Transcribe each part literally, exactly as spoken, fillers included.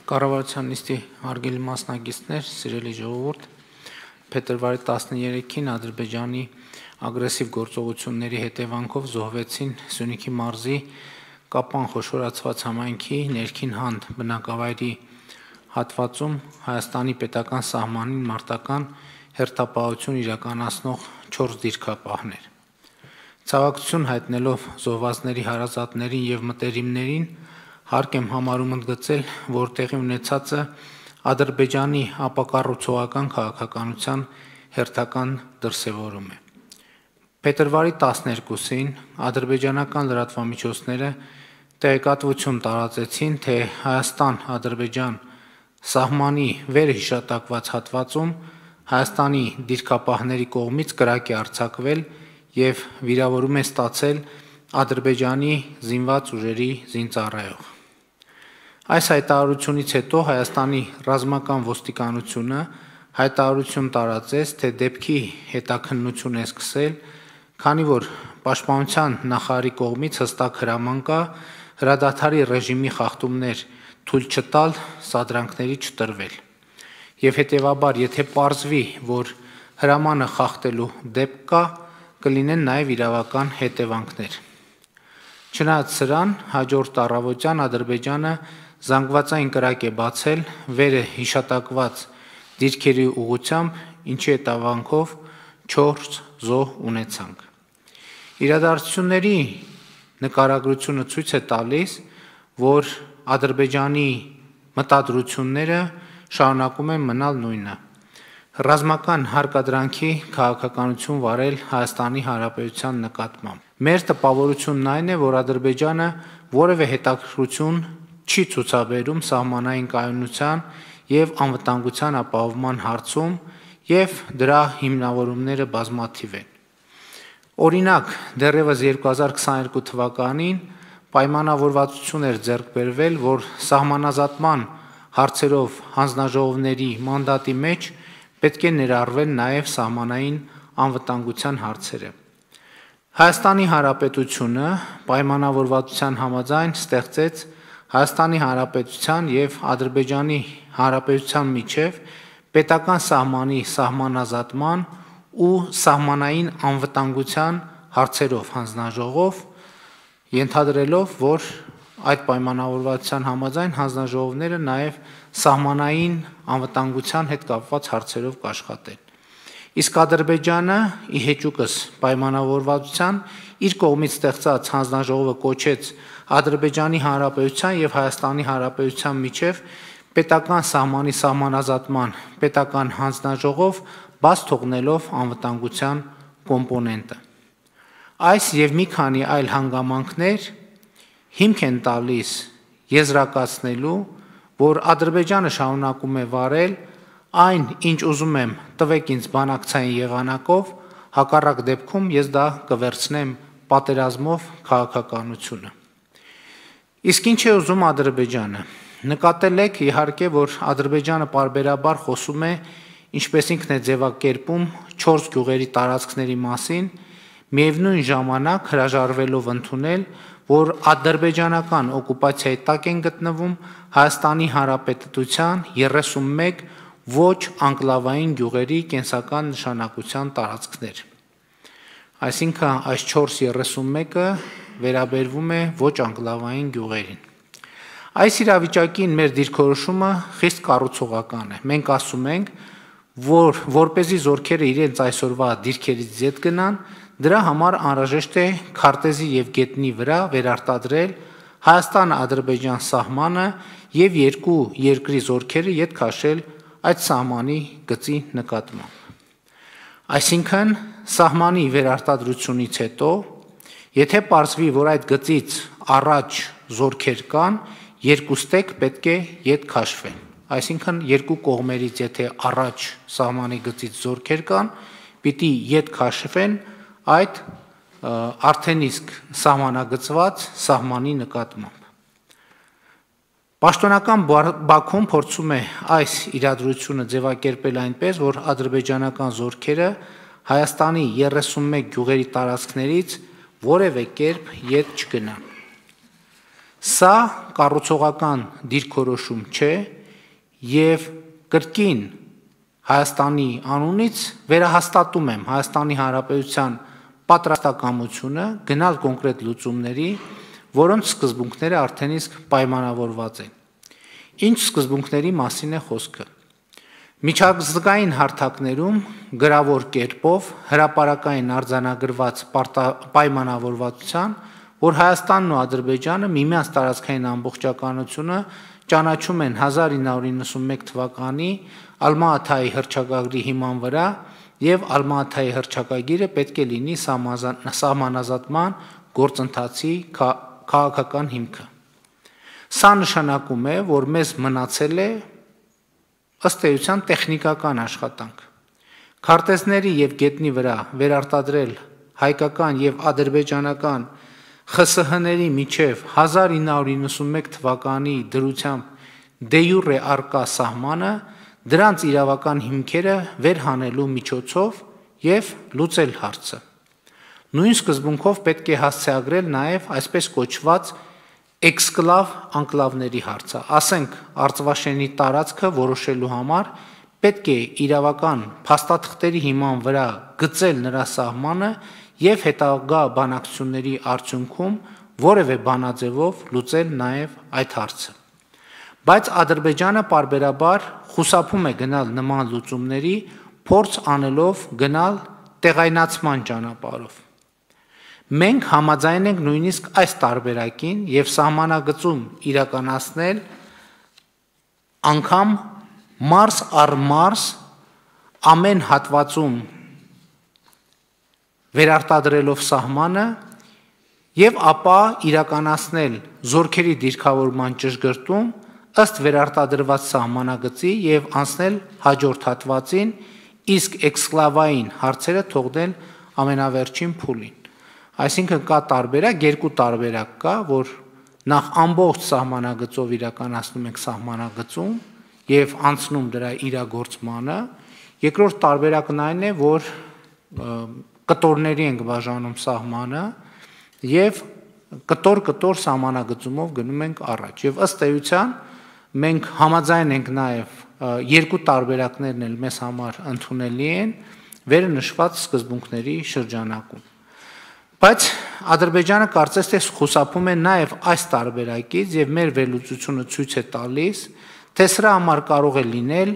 Կառավարության նիստի հարգելի մասնակիցներ, սիրելի ժողովուրդ, փետրվարի տասներեքին Ադրբեջանի ագրեսիվ գործողությունների հետևանքով զոհվեցին Սյունիքի մարզի Կապան խոշորացված համայնքի ներքին հանդ բնակավայրի հատվածում Հայաստանի պետական սահմանին մարտական հերթապահություն իրականացնող չորս դիրքապահներ։ Ցավակցություն հայտնելով զոհվածների հարազատներին եւ մտերիմներին, հարկ եմ համարում ընդգծել, որ տեղի ունեցածը Ադրբեջանի ապակառուցողական քաղաքականության հերթական դրսևորում է։ Փետրվարի տասներկուսին ադրբեջանական լրատվամիջոցները տեղեկատվություն տարածեցին, թե Հայաստան-Ադրբեջան սահմանի վերհիշատակված հատվածում Հայաստանի դիրքապահների կողմից կրակ է արձակվել եւ վիրավորում է ստացել Ադրբեջանի զինված ուժերի զինծառայող։ Այս հայտարարությունից հետո Հայաստանի ռազմական ոստիկանությունը հայտարարություն տարածեց, թե դեպքի հետաքննություն է սկսել, քանի որ Պաշտպանության նախարարի կողմից հստակ հրաման կա հրադադարի ռեժիմի խախտումներ թույլ չտալ, սադրանքների չտրվել։ Եվ հետևաբար, եթե պարզվի, որ հրամանը խախտելու դեպք կա, կլինեն նաև իրավական հետևանքներ։ Չնայած սրան, հաջորդ առավոտյան Ադրբեջանը զանգվածային կրակ է բացել վերը հիշատակված դիրքերի ուղղությամբ, ինչի հետևանքով չորս զոհ ունեցանք։ Իրադարձությունների նկարագրությունը ցույց է տալիս, որ Ադրբեջանի մտադրությունները շարունակում են մնալ նույնը։ Ռազմական հարկադրանքի քաղաքականություն վարել Հայաստանի Հանրապետության նկատմամբ։ Մեր տպավորությունն այն է, որ Ադրբեջանը որևէ հետաքրքրություն չի ցուցաբերում սահմանային կայունության եւ անվտանգության ապահովման հարցում եւ դրա հիմնավորումները բազմաթիվ են։ Օրինակ, դեռևս երկու հազար քսաներկու թվականին պայմանավորվածություն էր ձեռք բերվել, որ սահմանազատման հարցերով հանձնաժողովների մանդատի մեջ պետք է ներառվեն նաև սահմանային անվտանգության հարցերը։ Հայաստանի Հանրապետությունը պայմանավորվածության համաձայն ստեղծեց Հայաստանի Հանրապետության եւ Ադրբեջանի Հանրապետության միջև պետական սահմանի սահմանազատման ու սահմանային անվտանգության հարցերով հանձնաժողով, ենթադրելով, որ այդ պայմանավորվածության համաձայն հանձնաժողովները նաև սահմանային անվտանգության հետ կապված հարցերով կաշխատեն։ Իսկ Ադրբեջանը ի հեճուկս պայմանավորվածության իր կողմից ստեղծած հանձնաժողովը կոչեց Ադրբեջանի Հանրապետության եւ Հայաստանի Հանրապետության միջև պետական սահմանի սահմանազատման պետական հանձնաժողով, բաց թողնելով անվտանգության կոմպոնենտը։ Այս եւ մի քանի այլ հանգամանքներ հիմք են տալիս եզրակացնելու, որ Ադրբեջանը շարունակում է վարել այն, ինչ ուզում եմ, տվեք ինձ բանակցային եղանակով, հակառակ դեպքում ես դա կվերցնեմ պատերազմով քաղաքականությունը։ Իսկ ինչ է ուզում Ադրբեջանը։ Նկատել եք իհարկե, որ Ադրբեջանը պարբերաբար խոսում է, ինչպես ինքն է ձևակերպում, չորս գյուղերի տարածքների մասին, միևնույն ժամանակ հրաժարվելով ընդունել, որ ադրբեջանական օկուպացիայի տակ են գտնվում Հայաստանի Հանրապետության երեսունմեկ ոչ անկլավային գյուղերի կենսական նշանակության տարածքներ։ Այսինքն այս չորս երեսունմեկը վերաբերվում է ոչ անկլավային գյուղերին։ Այս իրավիճակին մեր դիրքորոշումը խիստ կառուցողական է։ Մենք ասում ենք, որ որպեսզի զորքերը իրենց այսօրվա դիրքերից յետ գնան, դրա համար անհրաժեշտ է քարտեզի եւ գետնի վրա վերարտադրել Հայաստան-Ադրբեջան սահմանը եւ երկու երկրի զորքերը յետ քաշել այդ սահմանի գծի նկատմամբ։ Այսինքն սահմանի վերարտադրությունից հետո, եթե պարզվի, որ այդ գծից առաջ զորքեր կան, երկուստեք պետք է յետ քաշվեն։ Այսինքն երկու կողմերից եթե առաջ սահմանի գծից զորքեր կան, պիտի յետ քաշվեն այդ արդեն իսկ սահմանագծված սահմանի նկատմամբ։ Պաշտոնական Բաքուն փորձում է այս իրադրությունը ձևակերպել այնպես, որ ադրբեջանական զորքերը Հայաստանի երեսունմեկ գյուղերի տարածքներից որևէ կերպ յետ չգնան։ Սա կառուցողական դիրքորոշում չէ եւ կրկին Հայաստանի անունից վերահաստատում եմ Հայաստանի Հանրապետության պատրաստակամությունը գնալ կոնկրետ լուծումների, որոնց սկզբունքները արդեն իսկ պայմանավորված են։ Ինչ սկզբունքների մասին է խոսքը։ Միջազգային հարթակներում գրավոր կերպով հրապարակային արձանագրված պայմանավորվածության, որ Հայաստանն ու Ադրբեջանը միմյանց տարածքային ամբողջականությունը ճանաչում են հազար ինը հարյուր իննսունմեկ թվականի Ալմա-Աթայի հռչակագրի հիման վրա եւ Ալմա-Աթայի հռչակագիրը պետք է լինի սահմանազատման գործընթացի քաղաքական հիմքը։ Սա նշանակում է, որ մեզ մնացել է ըստ էության տեխնիկական աշխատանք։ Քարտեզների եւ գետնի վրա վերարտադրել հայկական եւ ադրբեջանական Խ Ս Հ-ների միջև հազար ինը հարյուր իննսունմեկ թվականի դրությամբ դե յուրե արկա սահմանը, դրանց իրավական հիմքերը վերհանելու միջոցով եւ լուծել հարցը։ Նույն սկզբունքով պետք է հասցեագրել նաեւ այսպես կոչված էքսկլավ անկլավների հարցը, ասենք Արծվաշենի տարածքը որոշելու համար պետք է իրավական փաստաթղթերի հիման վրա գծել նրա սահմանը եւ հետագա բանակցությունների արդյունքում որևէ բանաձևով լուծել նաեւ այդ հարցը։ Բայց Ադրբեջանը պարբերաբար խուսափում է գնալ նման լուծումների, փորձ անելով գնալ տեղայնացման ճանապարհով։ Մենք համաձայն ենք նույնիսկ այս տարբերակին եւ սահմանագծում իրականացնել անգամ մարս առ մարս ամեն հատվածում վերարտադրելով սահմանը եւ ապա իրականացնել զորքերի դիրքավորման ճշգրտում ըստ վերարտադրված սահմանագծի եւ անցնել հաջորդ հատվածին, իսկ էքսկլավային հարցերը թողնել ամենավերջին փուլին։ Այսինքն կա տարբերակ, երկու տարբերակ կա, որ նախ ամբողջ սահմանագծով իրականացնում ենք սահմանագծում եւ անցնում դրա իրագործմանը, երկրորդ տարբերակն այն է, որ կտորների ենք բաժանում սահմանը եւ կտոր-կտոր սահմանագծումով գնում ենք առաջ։ Եվ ըստ էության մենք համաձայն ենք նաեւ երկու տարբերակներն էլ մեզ համար ընդունելի են վերը նշված սկզբունքների շրջանակում։ Բայց Ադրբեջանը կարծես թե խուսափում է նաեւ այս տարբերակից եւ մեր վերլուծությունը ցույց է տալիս, թե սրա համար կարող է լինել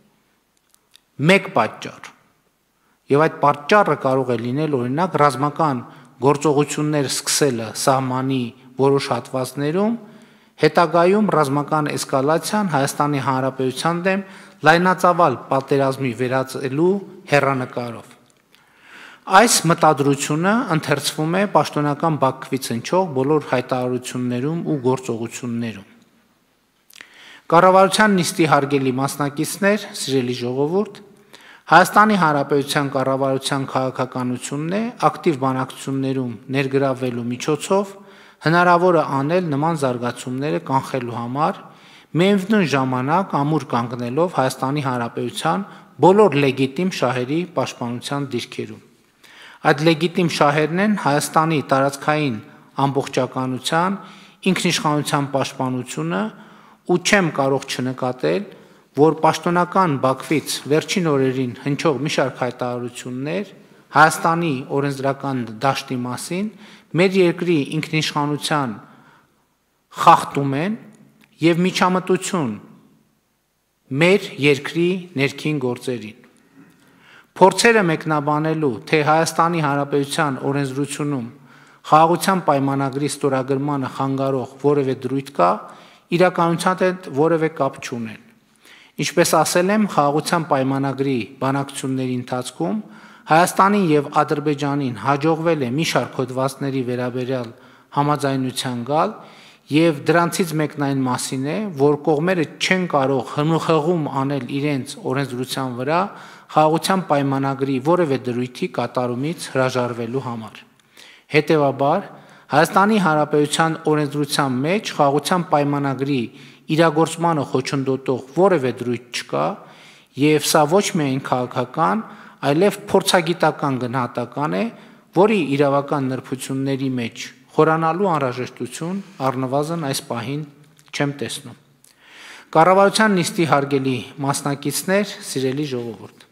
մեկ պատճառ։ Եվ այդ պատճառը կարող է լինել օրինակ ռազմական գործողություններ սկսելը սահմանի որոշ հատվածներում, հետագայում ռազմական էսկալացիան Հայաստանի Հանրապետության դեմ լայնածավալ պատերազմի վերածելու հեռանկարով։ Այս մտադրությունը ընթերցվում է պաշտոնական Բաքվից հնչող բոլոր հայտարարություններում ու գործողություններում։ Կառավարության նիստի հարգելի մասնակիցներ, սիրելի ժողովուրդ, Հայաստանի Հանրապետության կառավարության քաղաքականությունն է ակտիվ բանակցություններում ներգրավվելու միջոցով հնարավոր է անել նման զարգացումները կանխելու համար, միևնույն ժամանակ ամուր կանգնելով Հայաստանի Հանրապետության բոլոր լեգիտիմ շահերի պաշտպանության դիրքերում։ Այդ լեգիտիմ շահերն են Հայաստանի տարածքային ամբողջականության, ինքնիշխանության պաշտպանությունը, ու չեմ կարող չնկատել, որ պաշտոնական Բաքվից վերջին օրերին հնչող մի շարք հայտարարություններ Հայաստանի օրենսդրական դաշտի մասին մեր երկրի ինքնիշխանության խախտում են եւ միջամտություն մեր երկրի ներքին գործերին։ Փորձերը մեկնաբանելու, թե Հայաստանի Հանրապետության օրենսդրությունում խաղաղության պայմանագրի ստորագրմանը խանգարող որևէ դրույթ կա, իրականության հետ որևէ կապ չունեն։ Ինչպես ասել եմ, խաղաղության պայմանագրի բանակցությունների ընթացքում Հայաստանին եւ Ադրբեջանին հաջողվել է մի շարք հոդվածների վերաբերյալ համաձայնության գալ եւ դրանցից մեկն այն մասին է, որ կողմերը չեն կարող հնուխեղում անել իրենց օրենսդրության վրա խաղաղության պայմանագրի որևէ դրույթի կատարումից հրաժարվելու համար։ Հետևաբար, Հայաստանի Հանրապետության օրենսդրության մեջ խաղաղության պայմանագրի իրագործմանը խոչընդոտող որևէ դրույթ չկա եւ սա ոչ միայն քաղաքական, այլև փորձագիտական գնահատական է, որի իրավական նրբությունների մեջ խորանալու անհրաժեշտություն առնվազն այս պահին չեմ տեսնում։ Կառավարության նիստի հարգելի մասնակիցներ, սիրելի ժողովուրդ։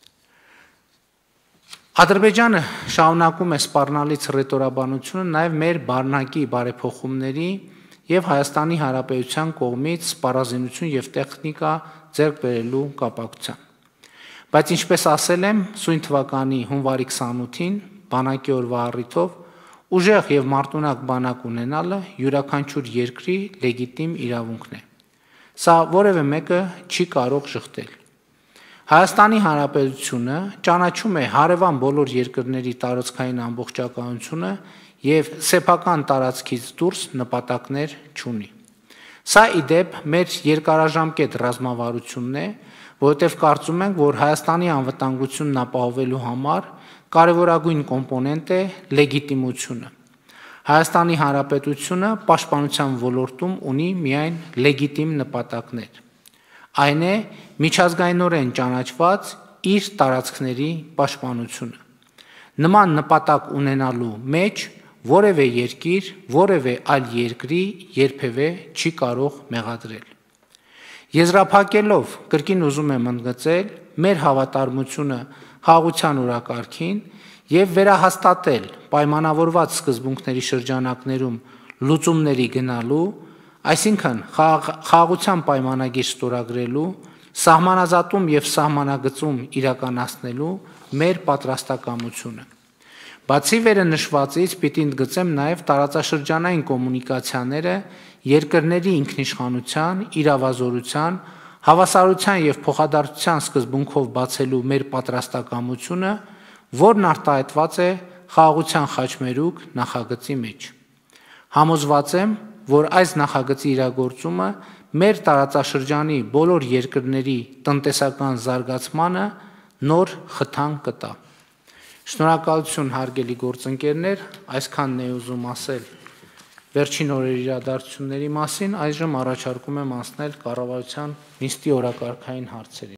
Ադրբեջանը շարունակում է սպառնալից ռետորաբանությունը նաև մեր բանակի բարեփոխումների եւ Հայաստանի Հանրապետության կողմից սպառազինություն եւ տեխնիկա ձեռք բերելու կապակցությամբ։ Բայց ինչպես ասել եմ, սույն թվականի հունվարի քսանութին բանակի օրվա առիթով ուժեղ եւ մարտունակ բանակ ունենալը յուրաքանչյուր երկրի լեգիտիմ իրավունքն է։ Սա որևէ մեկը չի կարող շղթել։ Հայաստանի Հանրապետությունը ճանաչում է հարևան բոլոր երկրների տարածքային ամբողջականությունը եւ սեփական տարածքից դուրս նպատակներ չունի։ Սա ի դեպ մեր երկարաժամկետ ռազմավարությունն է, որովհետեւ կարծում ենք, որ Հայաստանի անվտանգությունն ապահովելու համար կարևորագույն կոմպոնենտ է լեգիտիմությունը։ Հայաստանի Հանրապետությունը պաշտպանության ոլորտում ունի միայն լեգիտիմ նպատակներ։ Այն է միջազգայինորեն ճանաչված իր տարածքների պաշտպանությունը։ Նման նպատակ ունենալու մեջ որևէ երկիր, որևէ այլ երկրի երբևէ չի կարող մեղադրել։ Եզրափակելով կրկին ուզում եմ ընդգծել մեր հավատարմությունը խաղաղության օրակարգին եւ վերահաստատել պայմանավորված սկզբունքների շրջանակներում լուծումների գնալու, այսինքն խաղաղության պայմանագիր ստորագրելու, սահմանազատում եւ սահմանագծում իրականացնելու մեր պատրաստակամությունը։ Բացի վերնշվածից պիտի ընդգծեմ նաև տարածաշրջանային կոմունիկացիաները երկրների ինքնիշխանության, իրավազորության, հավասարության եւ փոխադարձության սկզբունքով բացելու մեր պատրաստակամությունը, որն արտահայտված է խաղաղության խաչմերուկ նախագծի մեջ։ Համոզված եմ, որ այս նախագծի իրագործումը մեր տարածաշրջանի բոլոր երկրների տնտեսական զարգացմանը նոր խթան կտա։ Շնորհակալություն հարգելի գործընկերներ, այսքանն է ուզում ասել վերջին օրերի իրադարձությունների մասին, այժմ առաջարկում եմ անցնել կառավարության նիստի օրակարգային հարցերին։